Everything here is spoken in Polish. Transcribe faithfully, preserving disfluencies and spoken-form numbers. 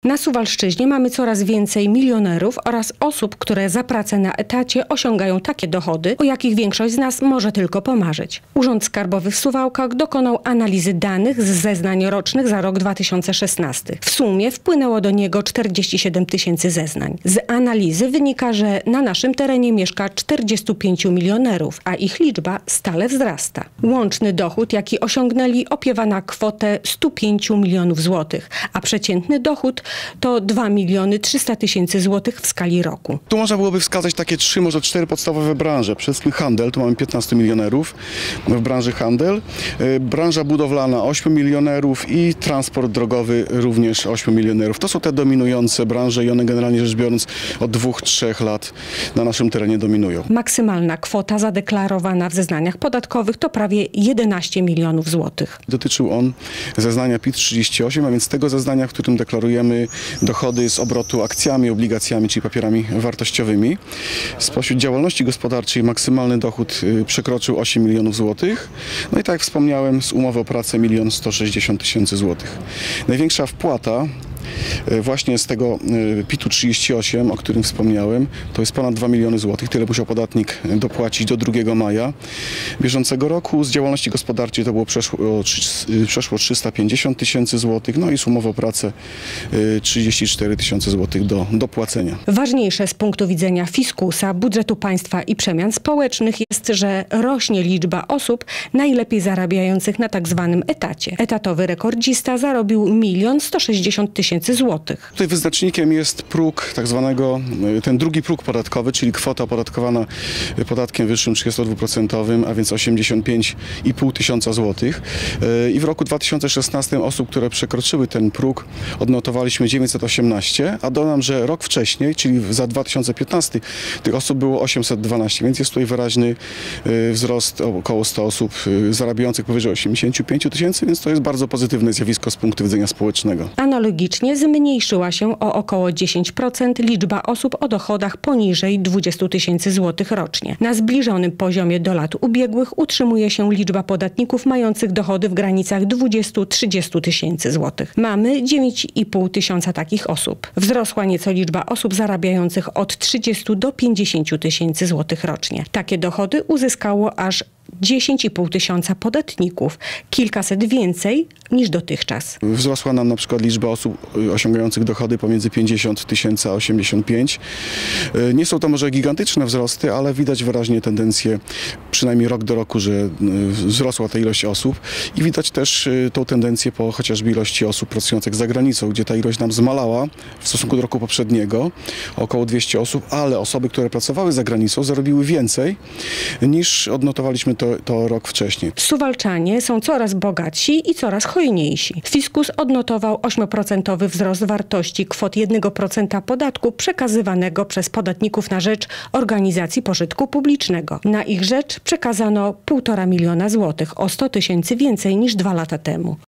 Na Suwalszczyźnie mamy coraz więcej milionerów oraz osób, które za pracę na etacie osiągają takie dochody, o jakich większość z nas może tylko pomarzyć. Urząd Skarbowy w Suwałkach dokonał analizy danych z zeznań rocznych za rok dwa tysiące szesnasty. W sumie wpłynęło do niego czterdzieści siedem tysięcy zeznań. Z analizy wynika, że na naszym terenie mieszka czterdziestu pięciu milionerów, a ich liczba stale wzrasta. Łączny dochód, jaki osiągnęli, opiewa na kwotę stu pięciu milionów złotych, a przeciętny dochód to dwa miliony trzysta tysięcy złotych w skali roku. Tu można byłoby wskazać takie trzy, może cztery podstawowe branże. Przede wszystkim handel, tu mamy piętnastu milionerów w branży handel. Branża budowlana ośmiu milionerów i transport drogowy również ośmiu milionerów. To są te dominujące branże i one generalnie rzecz biorąc od dwóch, trzech lat na naszym terenie dominują. Maksymalna kwota zadeklarowana w zeznaniach podatkowych to prawie jedenaście milionów złotych. Dotyczył on zeznania PIT trzydzieści osiem, a więc tego zeznania, w którym deklarujemy dochody z obrotu akcjami, obligacjami, czyli papierami wartościowymi. Spośród działalności gospodarczej maksymalny dochód przekroczył osiem milionów złotych. No i tak jak wspomniałem, z umowy o pracę milion sto sześćdziesiąt tysięcy złotych. Największa wpłata właśnie z tego PIT-u trzydzieści osiem, o którym wspomniałem, to jest ponad dwa miliony złotych. Tyle musiał podatnik dopłacić do drugiego maja bieżącego roku. Z działalności gospodarczej to było przeszło, przeszło trzysta pięćdziesiąt tysięcy złotych, no i z umowy o pracę trzydzieści cztery tysiące złotych do dopłacenia. Ważniejsze z punktu widzenia fiskusa, budżetu państwa i przemian społecznych jest, że rośnie liczba osób najlepiej zarabiających na tak zwanym etacie. Etatowy rekordzista zarobił milion sto sześćdziesiąt tysięcy złotych. Tutaj wyznacznikiem jest próg, tak zwanego, ten drugi próg podatkowy, czyli kwota opodatkowana podatkiem wyższym trzydziestodwuprocentowym, a więc osiemdziesiąt pięć i pół tysiąca złotych. I w roku dwa tysiące szesnastym osób, które przekroczyły ten próg, odnotowaliśmy dziewięćset osiemnaście, a dodam, że rok wcześniej, czyli za dwa tysiące piętnasty, tych osób było osiemset dwanaście, więc jest tutaj wyraźny wzrost, około stu osób zarabiających powyżej osiemdziesięciu pięciu tysięcy, więc to jest bardzo pozytywne zjawisko z punktu widzenia społecznego. Analogicznie zmniejszyła się o około dziesięć procent liczba osób o dochodach poniżej dwudziestu tysięcy złotych rocznie. Na zbliżonym poziomie do lat ubiegłych utrzymuje się liczba podatników mających dochody w granicach dwudziestu do trzydziestu tysięcy złotych. Mamy dziewięć i pół tysiąca takich osób. Wzrosła nieco liczba osób zarabiających od trzydziestu do pięćdziesięciu tysięcy złotych rocznie. Takie dochody uzyskało aż dziesięć i pół tysiąca podatników, kilkaset więcej niż dotychczas. Wzrosła nam na przykład liczba osób osiągających dochody pomiędzy pięćdziesiąt tysięcy a osiemdziesiąt pięć. Nie są to może gigantyczne wzrosty, ale widać wyraźnie tendencję, przynajmniej rok do roku, że wzrosła ta ilość osób i widać też tą tendencję po chociażby ilości osób pracujących za granicą, gdzie ta ilość nam zmalała w stosunku do roku poprzedniego, około dwieście osób, ale osoby, które pracowały za granicą, zarobiły więcej niż odnotowaliśmy to, to rok wcześniej. Suwalczanie są coraz bogatsi i coraz hojniejsi. Fiskus odnotował ośmioprocentowy wzrost wartości kwot jednego procenta podatku przekazywanego przez podatników na rzecz organizacji pożytku publicznego. Na ich rzecz przekazano półtora miliona złotych, o sto tysięcy więcej niż dwa lata temu.